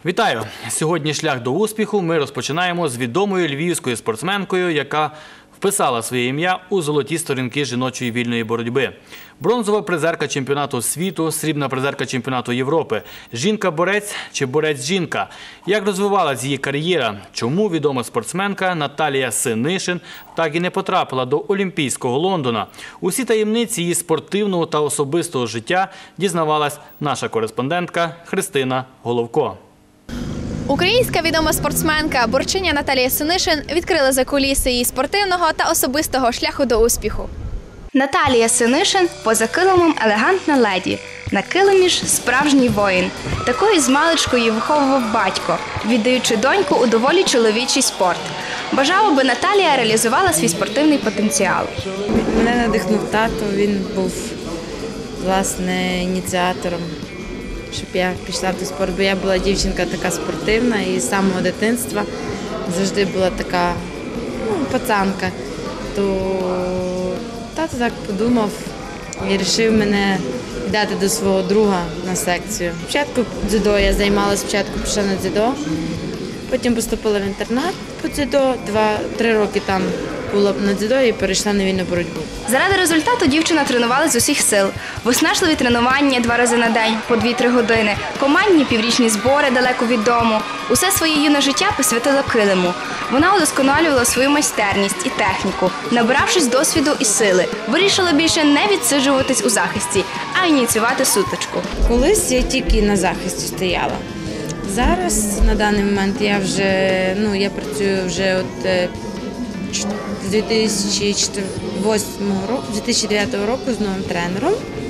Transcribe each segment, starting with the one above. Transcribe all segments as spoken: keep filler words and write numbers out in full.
Вітаю! Сьогодні шлях до успіху ми розпочинаємо з відомою львівською спортсменкою, яка вписала своє ім'я у золоті сторінки жіночої вільної боротьби. Бронзова призерка чемпіонату світу, срібна призерка чемпіонату Європи. Жінка-борець чи борець-жінка? Як розвивалась її кар'єра? Чому відома спортсменка Наталія Синишин так і не потрапила до Олімпійського Лондона? Усі таємниці її спортивного та особистого життя дізнавалась наша кореспондентка Христина Головко. Українська відома спортсменка, борчиня Наталія Синишин відкрила закуліси її спортивного та особистого шляху до успіху. Наталія Синишин – поза килимом елегантна леді, на килимі ж справжній воїн. Такою змалечку її виховував батько, віддаючи доньку у доволі чоловічий спорт. Бажав, аби Наталія реалізувала свій спортивний потенціал. Мене надихнув тато, він був, власне, ініціатором, щоб я пішла в той спорт, бо я була дівчинка така спортивна і з самого дитинства завжди була така, ну, пацанка. То тато так подумав і вирішив мене віддати до свого друга на секцію. Спочатку дзюдо я займалася, спочатку пішла на дзюдо, потім поступила в інтернат по дзюдо, два-три роки там була на дзюдо і перейшла на вільну боротьбу. Заради результату дівчина тренувалася з усіх сил. Виснажливі тренування два рази на день, по дві-три години, командні піврічні збори далеко від дому. Усе своє юне життя посвятила килиму. Вона удосконалювала свою майстерність і техніку, набравшись досвіду і сили. Вирішила більше не відсиджуватись у захисті, а ініціювати сутичку. Колись я тільки на захисті стояла. Зараз, на даний момент, я вже, ну, я працюю вже от з дві тисячі восьмого року, з дві тисячі дев'ятого року з новим тренером.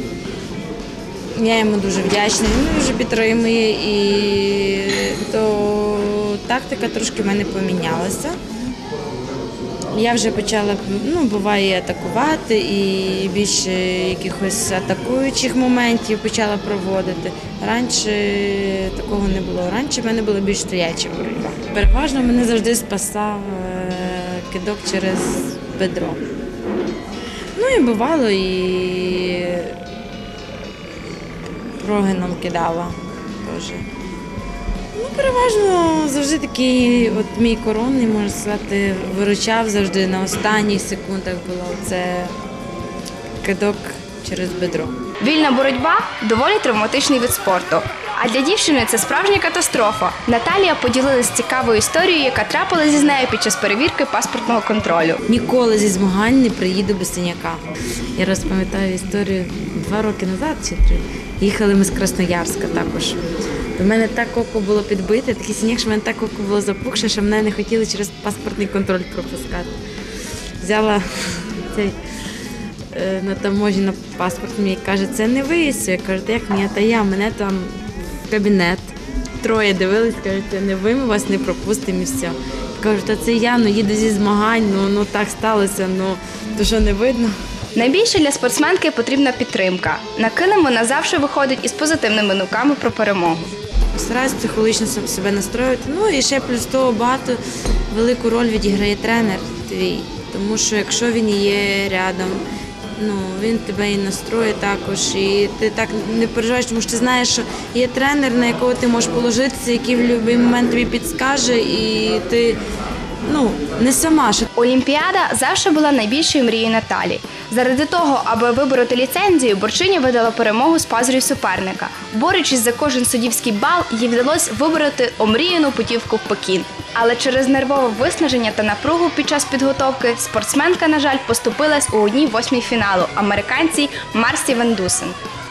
Я йому дуже вдячна, він мене вже підтримує, і то тактика трошки в мене помінялася. Я вже почала, ну, буває, атакувати і більше якихось атакуючих моментів почала проводити. Раніше такого не було. Раніше в мене була більш стояча боротьба. Переважно мене завжди спасав кидок через бедро. Ну і бувало, і прогином кидала теж. Ну, переважно завжди такий, от мій коронний, можна сказати, виручав завжди на останніх секундах було це кидок через бедро. Вільна боротьба – доволі травматичний вид спорту. А для дівчини це справжня катастрофа. Наталія поділилась цікавою історією, яка трапилася з нею під час перевірки паспортного контролю. Ніколи зі змагань не приїду без синяка. Я розпам'ятаю історію два роки назад чи три. Їхали ми з Красноярська також. До мене так око було підбите, такий синяк, що в мене так око було запухше, що мене не хотіли через паспортний контроль пропускати. Взяла цей е, на таможні на паспорт, мені каже, це не ви. Я кажу, як ні, та я, мене там в кабінет. Троє дивились, кажуть, це не ви, ми вас не пропустимо і все. Кажу, та це я, ну їду зі змагань, ну, ну так сталося, ну то що не видно. Найбільше для спортсменки потрібна підтримка. На килим вона завжди виходить із позитивними думками про перемогу. Стараюсь психологічно себе настроювати. Ну і ще плюс того багато велику роль відіграє тренер твій. Тому що якщо він є рядом, ну, він тебе і настроює також. І ти так не переживаєш, тому що ти знаєш, що є тренер, на якого ти можеш положитися, який в будь-який момент тобі підскаже, і ти, ну, не сама. Олімпіада завжди була найбільшою мрією Наталі. Заради того, аби вибороти ліцензію, борчиня видала перемогу з пазурів суперника. Борючись за кожен суддівський бал, їй вдалося вибороти омріяну путівку в Пекін. Але через нервове виснаження та напругу під час підготовки спортсменка, на жаль, поступилась у одній восьмій фіналу – американці Марсі Ван Дусен.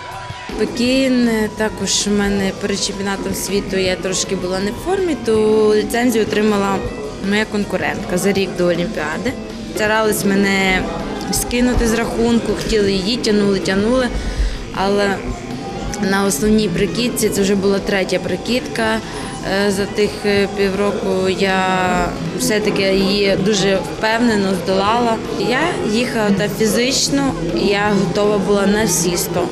Пекін, також у мене перед чемпіонатом світу я трошки була не в формі, то ліцензію отримала моя конкурентка за рік до Олімпіади. Старались мене скинути з рахунку, хотіли її, тягнули, тягнули, але на основній прикидці, це вже була третя прикидка, за тих півроку я все-таки її дуже впевнено здолала. Я їхала та фізично, я готова була на всі сто.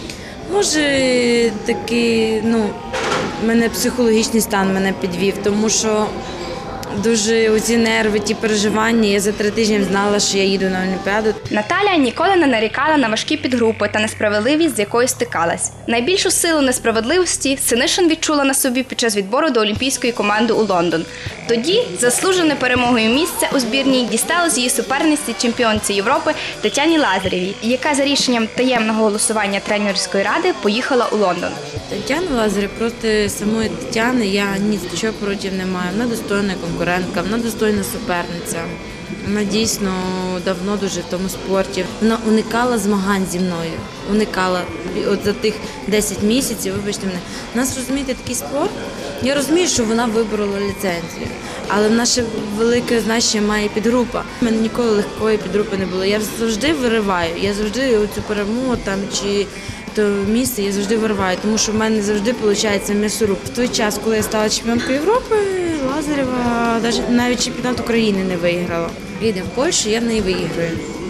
Може, такий, ну, мене психологічний стан мене підвів, тому що дуже оці нерви, ті переживання. Я за три тижні знала, що я їду на Олімпіаду. Наталя ніколи не нарікала на важкі підгрупи та несправедливість, з якою стикалась. Найбільшу силу несправедливості Синишин відчула на собі під час відбору до олімпійської команди у Лондон. Тоді заслужене перемогою місце у збірній дісталось її суперниці чемпіонці Європи Тетяні Лазарєвій, яка за рішенням таємного голосування тренерської ради поїхала у Лондон. Тетяна Лазарєв проти самої Тетяни я нічого проти не маю. Вона достойна конкурентка, вона достойна суперниця. Вона дійсно давно дуже в тому спорті. Вона уникала змагань зі мною. Уникала. От за тих десять місяців, вибачте мене. У нас, розумієте, такий спорт. Я розумію, що вона виборола ліцензію. Але в наше велике значення має підгрупа. У мене ніколи легкої підгрупи не було. Я завжди вириваю. Я завжди цю перемогу там чи то місце я завжди вириваю, тому що в мене завжди виходить м'ясоруб. В той час, коли я стала чемпіонкою Європи, Лазарєва навіть чемпіонат України не виграла. Їдемо в Польщу, я в неї виіграю.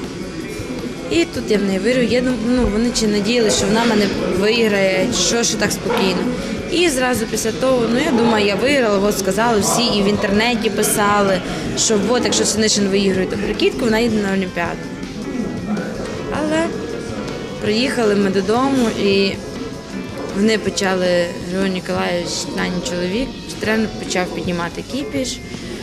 І тут я в неї виграю. Я думаю, ну, вони чи надіялися, що вона мене виграє, чи що, що так спокійно. І зразу після того, ну я думаю, я виграла, от сказали всі, і в інтернеті писали, що от, якщо Синишин виіграє, то прикидку, вона їде на Олімпіаду. Але приїхали ми додому, і вони почали, Григорій Ніколаєвич, Нані чоловік, тренер почав піднімати кіпіш,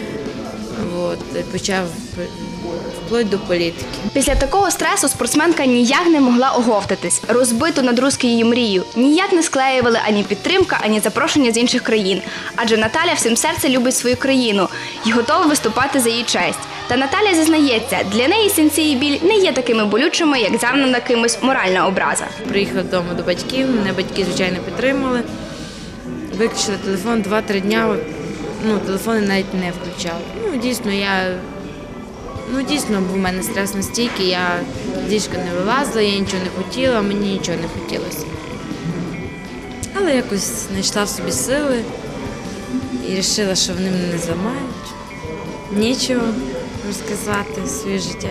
от, почав вплоть до політики. Після такого стресу спортсменка ніяк не могла оговтатись. Розбиту над руски її мрію ніяк не склеювали ані підтримка, ані запрошення з інших країн. Адже Наталя всім серцем любить свою країну і готова виступати за її честь. Та Наталя зізнається, для неї синці і біль не є такими болючими, як завдана кимось моральна образа. Приїхала додому до батьків, мене батьки, звичайно, підтримали. Виключили телефон два-три дня, ну, телефони навіть не включали. Ну, дійсно, я, ну, дійсно, був у мене стрес настільки, я з ліжка не вилазила, я нічого не хотіла, мені нічого не хотілося. Але якось знайшла в собі сили і вирішила, що вони мене не зламають. Нічого розказати своє життя.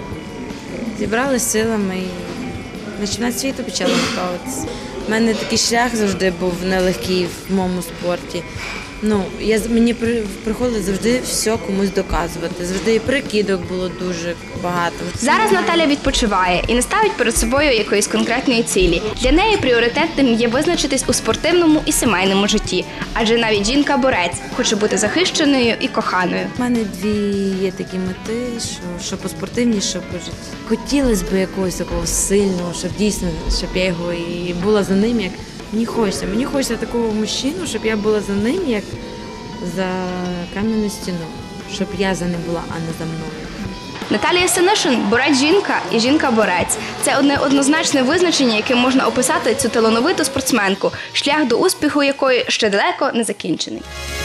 Зібралися силами і на чемпіонат світу почала готуватися. У мене такий шлях завжди був нелегкий в моєму спорті. Ну, я, мені при, приходилось завжди все комусь доказувати. Завжди і прикидок було дуже багато. Зараз Наталя відпочиває і не ставить перед собою якоїсь конкретної цілі. Для неї пріоритетним є визначитись у спортивному і сімейному житті. Адже навіть жінка-борець хоче бути захищеною і коханою. У мене дві є такі мети, що, що по спортивній, що по житті. Хотілося б якогось такого сильного, щоб дійсно, щоб я його і була за ним, як мені хочеться. Мені хочеться такого мужчину, щоб я була за ним, як за кам'яну стіну. Щоб я за ним була, а не за мною. Наталія Синишин – борець-жінка і жінка-борець. Це одне однозначне визначення, яким можна описати цю талановиту спортсменку, шлях до успіху якої ще далеко не закінчений.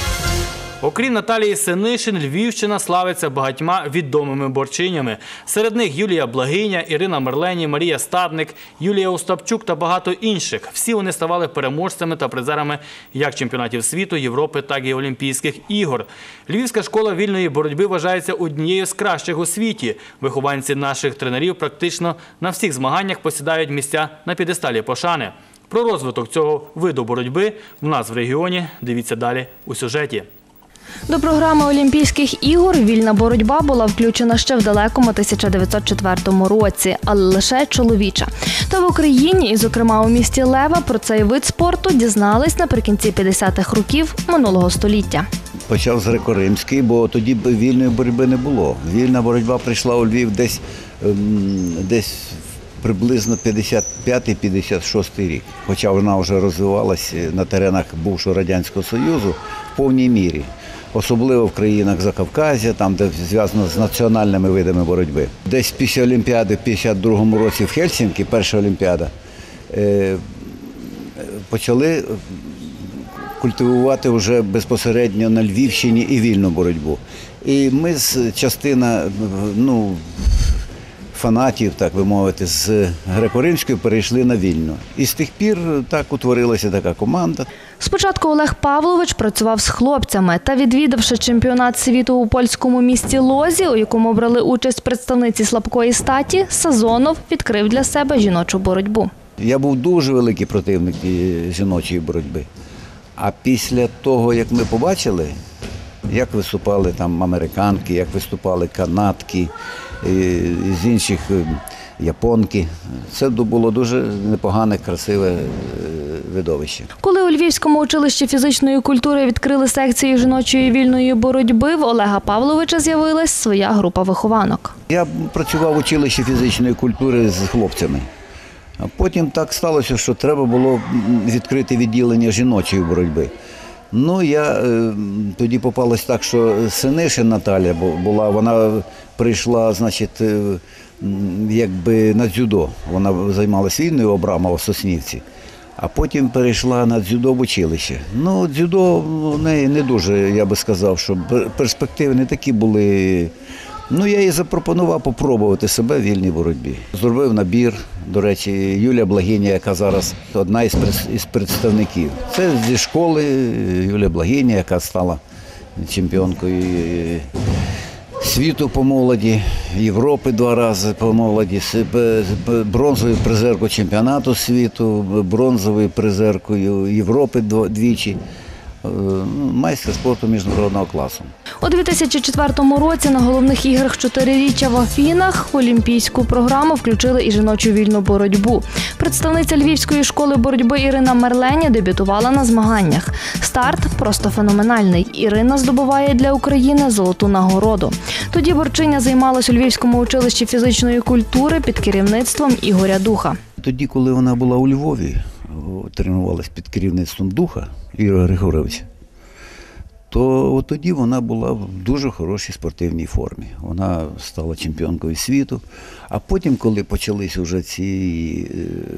Окрім Наталії Синишин, Львівщина славиться багатьма відомими борчинями. Серед них Юлія Благиня, Ірина Мерлені, Марія Стадник, Юлія Остапчук та багато інших. Всі вони ставали переможцями та призерами як чемпіонатів світу, Європи, так і Олімпійських ігор. Львівська школа вільної боротьби вважається однією з кращих у світі. Вихованці наших тренерів практично на всіх змаганнях посідають місця на п'єдесталі пошани. Про розвиток цього виду боротьби в нас в регіоні дивіться далі у сюжеті. До програми Олімпійських ігор вільна боротьба була включена ще в далекому тисяча дев'ятсот четвертому році, але лише чоловіча. Та в Україні, і зокрема у місті Лева, про цей вид спорту дізнались наприкінці п'ятдесятих років минулого століття. Почав з греко-римський, бо тоді вільної боротьби не було. Вільна боротьба прийшла у Львів десь, десь приблизно п'ятдесят п'ятий - п'ятдесят шостий рік. Хоча вона вже розвивалася на теренах бувшого Радянського Союзу в повній мірі. Особливо в країнах Закавказя, там, де зв'язано з національними видами боротьби. Десь після Олімпіади в п'ятдесят другому році в Хельсінкі, перша Олімпіада, почали культивувати вже безпосередньо на Львівщині і вільну боротьбу. І ми з частина, ну, фанатів, так би мовити, з греко-римської перейшли на вільну. І з тих пір так утворилася така команда. Спочатку Олег Павлович працював з хлопцями та, відвідавши чемпіонат світу у польському місті Лозі, у якому брали участь представниці слабкої статі, Сазонов відкрив для себе жіночу боротьбу. Я був дуже великий противник жіночої боротьби. А після того, як ми побачили Як виступали там американки, як виступали канадки, і з інших е, японки. Це було дуже непогане, красиве е, видовище. Коли у Львівському училищі фізичної культури відкрили секцію жіночої вільної боротьби, в Олега Павловича з'явилась своя група вихованок. Я працював в училищі фізичної культури з хлопцями. А потім так сталося, що треба було відкрити відділення жіночої боротьби. Ну, я е, тоді попалось так, що Синишин Наталя була, вона прийшла, значить, е, якби на дзюдо. Вона займалася вільною у Абрамова в Соснівці, а потім перейшла на дзюдо в училище. Ну, дзюдо в неї не дуже, я би сказав, що перспективи не такі були. Ну, я їй запропонував попробувати себе в вільній боротьбі. Зробив набір, до речі, Юлія Благиня, яка зараз одна із із представників. Це зі школи Юлія Благиня, яка стала чемпіонкою світу по молоді, Європи два рази по молоді, бронзовою призеркою чемпіонату світу, бронзовою призеркою Європи двічі. Майстер спорту міжнародного класу. У дві тисячі четвертому році на головних іграх чотириріччя в Афінах в олімпійську програму включили і жіночу вільну боротьбу. Представниця Львівської школи боротьби Ірина Мерлені дебютувала на змаганнях. Старт просто феноменальний. Ірина здобуває для України золоту нагороду. Тоді борчиня займалась у Львівському училищі фізичної культури під керівництвом Ігоря Духа. Тоді, коли вона була у Львові, тренувалась під керівництвом Духа Ігоря Григоровича, то от тоді вона була в дуже хорошій спортивній формі. Вона стала чемпіонкою світу. А потім, коли почалися вже ці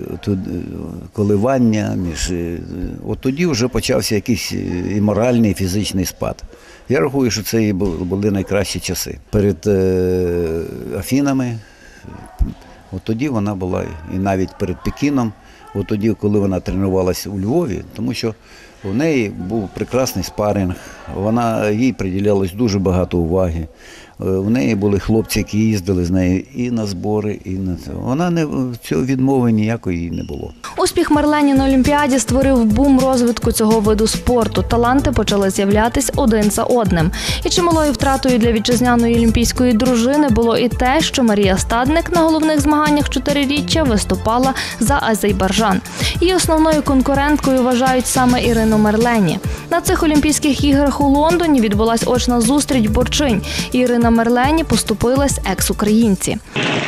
коливання, між, от тоді вже почався якийсь і моральний, і фізичний спад. Я рахую, що це і були найкращі часи. Перед Афінами, от тоді вона була, і навіть перед Пекіном, от тоді, коли вона тренувалася у Львові, тому що у неї був прекрасний спаринг, вона, їй приділялось дуже багато уваги. У неї були хлопці, які їздили з нею і на збори, і на це. Вона не, цього відмови ніякої не було. Успіх Мерлені на Олімпіаді створив бум розвитку цього виду спорту. Таланти почали з'являтись один за одним. І чималою втратою для вітчизняної олімпійської дружини було і те, що Марія Стадник на головних змаганнях чотириріччя виступала за Азербайджан. Її основною конкуренткою вважають саме Ірину Мерлені. На цих Олімпійських іграх у Лондоні відбулась очна зустріч борчинь. Ірина Мерлені поступилась екс-українці.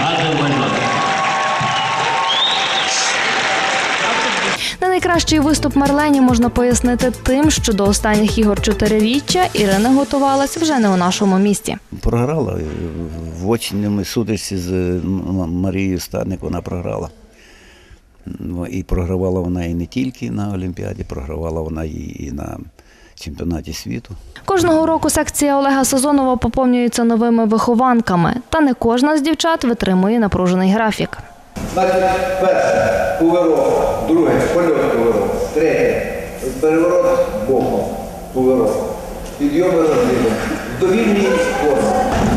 Не найкращий виступ Мерлені можна пояснити тим, що до останніх ігор чотириріччя Ірина готувалась вже не у нашому місті. Програла в очному сутичці з Марією Стадник, вона програла. І програвала вона і не тільки на Олімпіаді, програвала вона і на чемпіонаті світу. Кожного року секція Олега Сазонова поповнюється новими вихованками. Та не кожна з дівчат витримує напружений графік. Значить, перше – поворот, друге – польот поворот, третє – переворот боком, поворот, підйом і розліва, в довільній формі.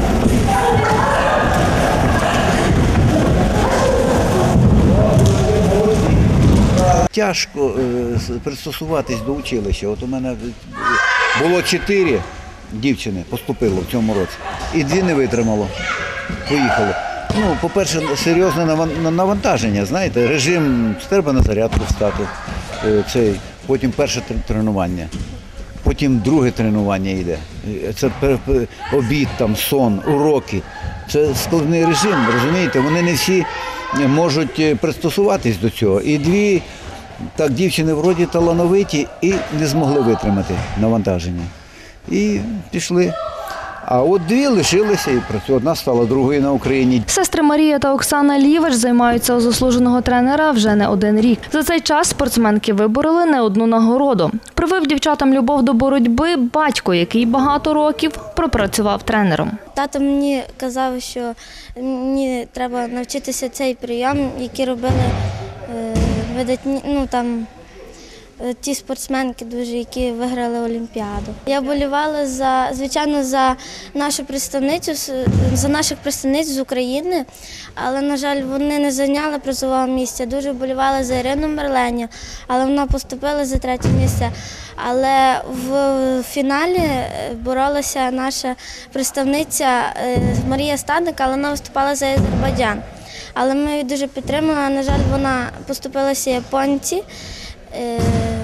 Тяжко е, пристосуватись до училища. От у мене було чотири дівчини, поступило в цьому році, і дві не витримало, поїхали. Ну, по-перше, серйозне навантаження, знаєте, режим, треба на зарядку встати, цей, потім перше тренування, потім друге тренування йде, це обід, там, сон, уроки. Це складний режим, розумієте, вони не всі можуть пристосуватись до цього. І дві, так, дівчини вроді талановиті і не змогли витримати навантаження. І пішли. А от дві лишилися і працюють. Одна стала другою на Україні. Сестри Марія та Оксана Лівич займаються у заслуженого тренера вже не один рік. За цей час спортсменки вибороли не одну нагороду. Привив дівчатам любов до боротьби батько, який багато років пропрацював тренером. Тато мені казав, що мені треба навчитися цей прийом, який робили е, видатні, ну там е, ті спортсменки, дуже, які виграли Олімпіаду. Я болівала за, звичайно, за нашу представницю, з- за наших представниць з України, але, на жаль, вони не зайняли призового місця. Дуже болівала за Ірину Мерленю, але вона поступила за третє місце. Але в фіналі е, боролася наша представниця е, Марія Стадник, але вона виступала за Азербайджан. Але ми її дуже підтримали. На жаль, вона поступилася японці, е,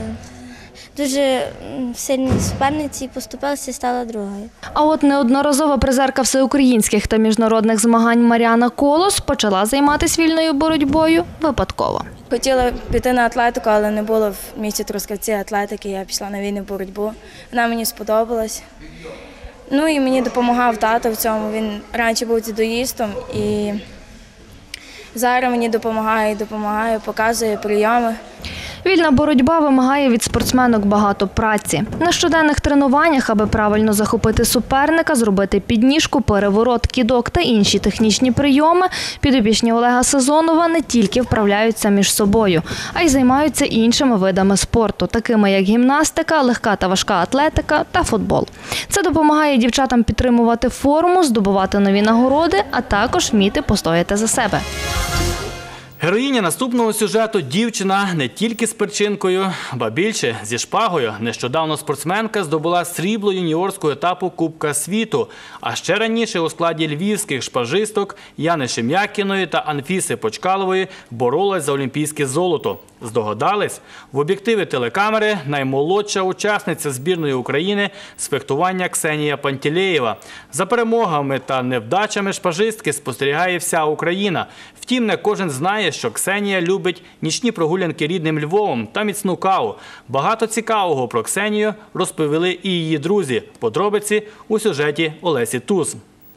дуже м, сильній суперниці, і поступилася і стала другою. А от неодноразова призерка всеукраїнських та міжнародних змагань Мар'яна Колос почала займатися вільною боротьбою випадково. Хотіла піти на атлетику, але не було в місті Трускавці атлетики, я пішла на вільну боротьбу. Вона мені сподобалась. Ну і мені допомагав тато в цьому, він раніше був дзюдоїстом і зараз мені допомагає, допомагає, показує прийоми. Вільна боротьба вимагає від спортсменок багато праці. На щоденних тренуваннях, аби правильно захопити суперника, зробити підніжку, переворот, кидок та інші технічні прийоми, підопічні Олега Сезонова не тільки вправляються між собою, а й займаються іншими видами спорту, такими як гімнастика, легка та важка атлетика та футбол. Це допомагає дівчатам підтримувати форму, здобувати нові нагороди, а також вміти постояти за себе. Героїня наступного сюжету – дівчина не тільки з перчинкою, ба більше – зі шпагою. Нещодавно спортсменка здобула срібло юніорського етапу Кубка світу. А ще раніше у складі львівських шпажисток Яни Шем'якіної та Анфіси Почкалової боролась за олімпійське золото. Здогадались? В об'єктиві телекамери наймолодша учасниця збірної України з фехтування Ксенія Пантелеєва. За перемогами та невдачами шпажистки спостерігає вся Україна. Втім, не кожен знає, що Ксенія любить нічні прогулянки рідним Львовом та міцну каву. Багато цікавого про Ксенію розповіли і її друзі. Подробиці у сюжеті Олесі Туз.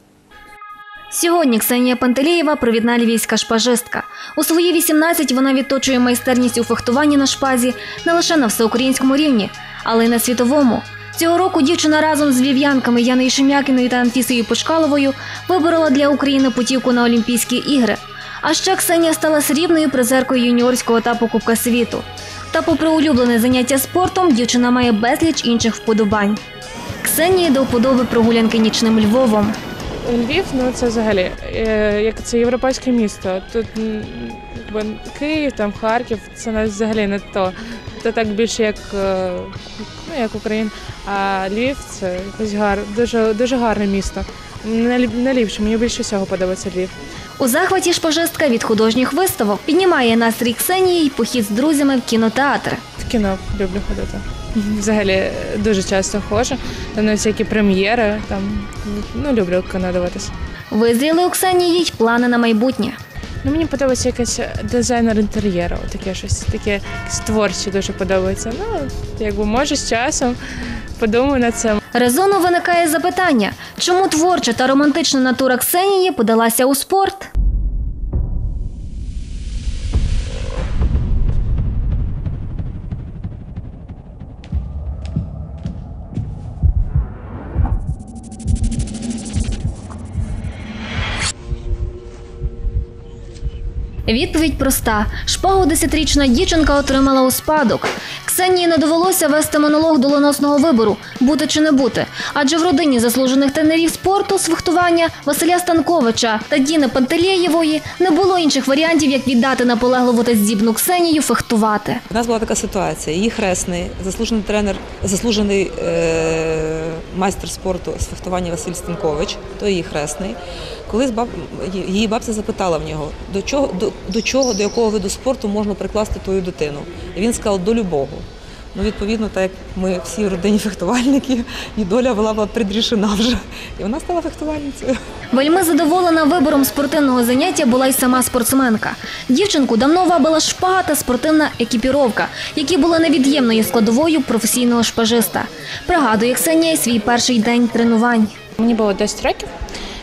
Сьогодні Ксенія Пантелеєва – провідна львівська шпажистка. У свої вісімнадцять вона відточує майстерність у фехтуванні на шпазі не лише на всеукраїнському рівні, але й на світовому. Цього року дівчина разом з львів'янками Яною Шем'якіною та Анфісою Почкаловою виборола для України путівку на Олімпійські ігри. А ще Ксенія стала срібною призеркою юніорського етапу Кубка світу. Та попри улюблене заняття спортом, дівчина має безліч інших вподобань. Ксенії до вподоби прогулянки нічним Львовом. Львів, ну це взагалі, е, як це європейське місто. Тут м, якби, Київ, там Харків, це навіть взагалі не то. Це так більше як, е, ну, як Україна. А Львів це якось гар, дуже, дуже гарне місто. Найліпше, мені більше всього подобається Львів. У захваті шпажистка від художніх виставок піднімає настрій Ксенії й похід з друзями в кінотеатр. В кіно люблю ходити. Взагалі дуже часто ходжу, там на всякі прем'єри, там, ну, люблю кіно дивитися. Визріли у Ксенії й плани на майбутнє. Ну, мені подобається якийсь дизайнер інтер'єру, таке щось, таке якесь творче дуже подобається. Ну, якби може з часом подумаю над цим. Резонно виникає запитання, чому творча та романтична натура Ксенії подалася у спорт? Відповідь проста. Шпагу десятирічна дівчинка отримала у спадок. Ксенії не довелося вести монолог доленосного вибору – бути чи не бути. Адже в родині заслужених тренерів спорту з фехтування Василя Станковича та Діни Пантелеєвої не було інших варіантів, як віддати наполегливу та здібну Ксенію фехтувати. У нас була така ситуація. Її хресний, заслужений тренер, заслужений е- майстер спорту з фехтування Василь Станкович, то її хресний. Колись баб... її бабця запитала в нього, до чого, до, до чого, до якого виду спорту можна прикласти твою дитину. І він сказав, до любого. Ну, відповідно, так як ми всі в родині фехтувальники, і доля була предрішена вже. І вона стала фехтувальницею. Вельми задоволена вибором спортивного заняття була й сама спортсменка. Дівчинку давно вабила шпага та спортивна екіпіровка, які були невід'ємною складовою професійного шпажиста. Пригадує Ксенія свій перший день тренувань. Мені було десять років.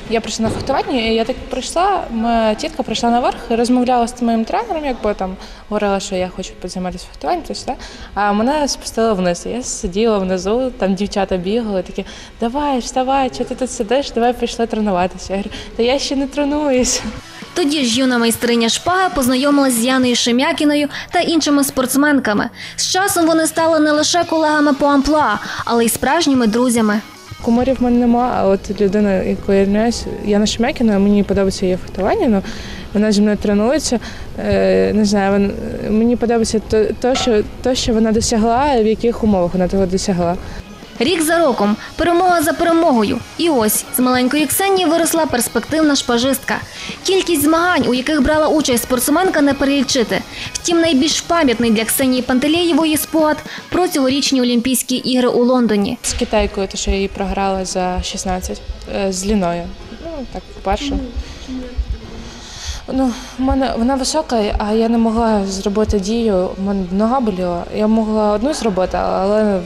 я прийшла на фехтування, і я так прийшла, моя тітка прийшла наверх, розмовляла з моїм тренером, якби там говорила, що я хочу позайматися фехтуванням, то все. А мене спустили вниз. Я сиділа внизу, там дівчата бігали, такі, давай, вставай, чого ти тут сидиш, давай пішли тренуватися. Я говорю, та я ще не тренуюся. Тоді ж юна майстриня шпаги познайомилась з Яною Шем'якіною та іншими спортсменками. З часом вони стали не лише колегами по амплуа, але й справжніми друзями. Кумирів в мене немає, а от людина, яку я рівняюсь, Яна Шем'якіна, мені подобається її фехтування, але вона зі мною тренується. Не знаю, мені подобається те, що, те, що вона досягла, в яких умовах вона того досягла. Рік за роком, перемога за перемогою. І ось, з маленької Ксенії виросла перспективна шпажистка. Кількість змагань, у яких брала участь спортсменка, не перелічити. Втім, найбільш пам'ятний для Ксенії Пантелєєвої спогад про цьогорічні Олімпійські ігри у Лондоні. З китайкою, то що я її програла за шістнадцять, з Ліною. Ну, так, вперше. Ну, в мене, вона висока, а я не могла зробити дію, в мене нога боліла. Я могла одну зробити, але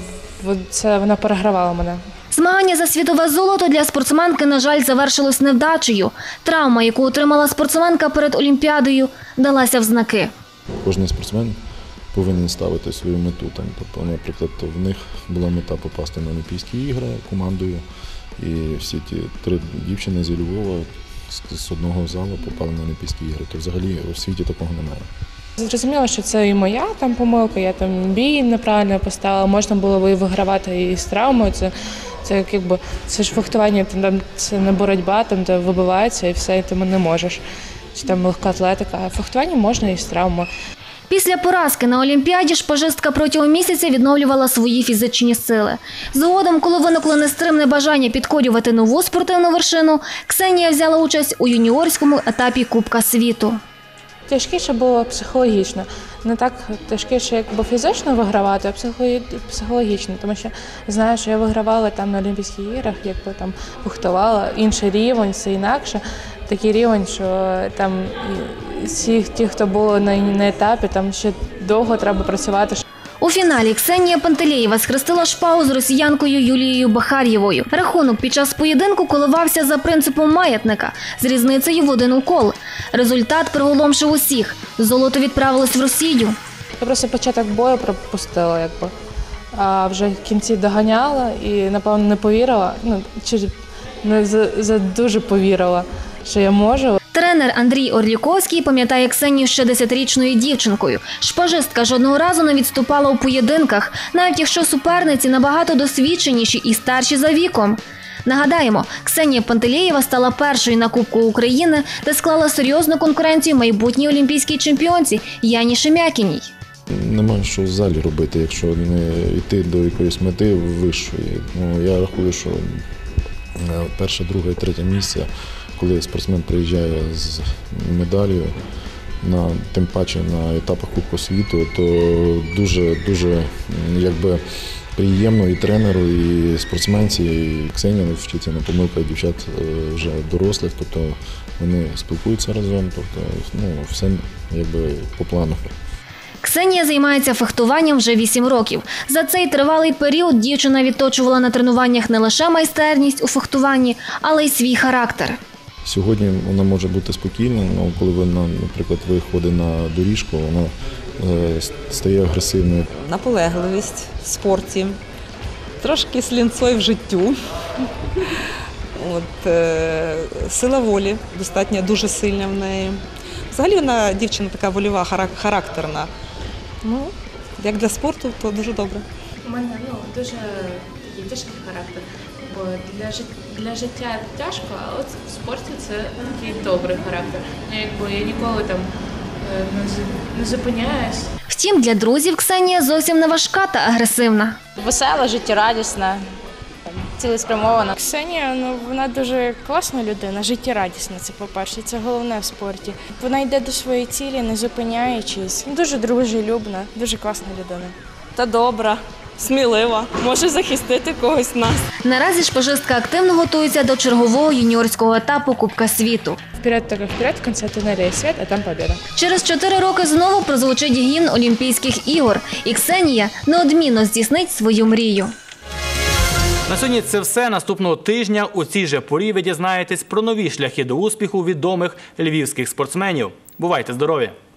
це вона перегравала мене. Змагання за світове золото для спортсменки, на жаль, завершилось невдачею. Травма, яку отримала спортсменка перед Олімпіадою, далася в знаки. Кожен спортсмен повинен ставити свою мету. Там, тобто, наприклад, в них була мета попасти на Олімпійські ігри командою. І всі ті три дівчини зі Львова з одного залу попали на Олімпійські ігри. То взагалі у світі такого немає. Зрозуміло, що це і моя там помилка, я там бій неправильно поставила, можна було і вигравати і з травмою. Це, це, якби, це ж фехтування, там, це не боротьба, там де вибивається і все, і ти не можеш. Чи там легка атлетика, а фехтування можна і з травмою. Після поразки на Олімпіаді шпажистка протягом місяця відновлювала свої фізичні сили. Згодом, коли виникло нестримне бажання підкорювати нову спортивну вершину, Ксенія взяла участь у юніорському етапі Кубка світу. Тяжкіше було психологічно. Не так тяжкіше, як фізично вигравати, а психологічно. Тому що знаю, що я вигравала там на Олімпійських іграх, якби там фехтувала, інший рівень, все інакше. Такий рівень, що там всі ті, хто були на, на етапі, там ще довго треба працювати. У фіналі Ксенія Пантелєєва схрестила шпагу з росіянкою Юлією Бахар'євою. Рахунок під час поєдинку коливався за принципом маятника з різницею в один укол. Результат приголомшив усіх. Золото відправилось в Росію. Я просто початок бою пропустила, якби. А вже в кінці доганяла і, напевно, не повірила, ну, чи не за, за дуже повірила, що я можу. Тренер Андрій Орліковський пам'ятає Ксенію ще десятирічною дівчинкою. Шпажистка жодного разу не відступала у поєдинках, навіть якщо суперниці набагато досвідченіші і старші за віком. Нагадаємо, Ксенія Пантелєєва стала першою на Кубку України, де склала серйозну конкуренцію майбутній олімпійській чемпіонці Яні Шем'якіній. Немає що в залі робити, якщо не йти до якоїсь мети вищої. Ну, я рахую, що перше, друге, третє місце, коли спортсмен приїжджає з медаллю, на, тим паче на етапах Кубку світу, то дуже, дуже якби, приємно і тренеру, і спортсменці, і Ксенія вчиться на помилках дівчат вже дорослих, тобто вони спілкуються разом, тобто ну, все якби по плану. Ксенія займається фехтуванням вже вісім років. За цей тривалий період дівчина відточувала на тренуваннях не лише майстерність у фехтуванні, але й свій характер. Сьогодні вона може бути спокійна, але коли вона, наприклад, виходить на доріжку, вона стає агресивною. Наполегливість в спорті, трошки слінцой в життю. От, е, сила волі достатньо дуже сильна в неї. Взагалі вона дівчина така вольова, характерна. Ну, як для спорту, то дуже добре. У мене ну, дуже тяжкий характер, бо для, для життя тяжко, а от в спорті це такий добрий характер. Я, якби, я ніколи там не зупиняюсь. Втім, для друзів Ксенія зовсім не важка та агресивна. Весела, життєрадісна, цілеспрямована. Ксенія, ну, вона дуже класна людина, життєрадісна, це по-перше, це головне в спорті. Вона йде до своєї цілі, не зупиняючись. Дуже дружелюбна, дуже класна людина. Та добра, смілива, може захистити когось з нас. Наразі шпажистка активно готується до чергового юніорського етапу Кубка світу. Вперед, так вперед, в кінці тунелі світ, а там побіда. Через чотири роки знову прозвучить гімн Олімпійських ігор, і Ксенія неодмінно здійснить свою мрію. На сьогодні це все. Наступного тижня у цій же порі ви дізнаєтесь про нові шляхи до успіху відомих львівських спортсменів. Бувайте здорові!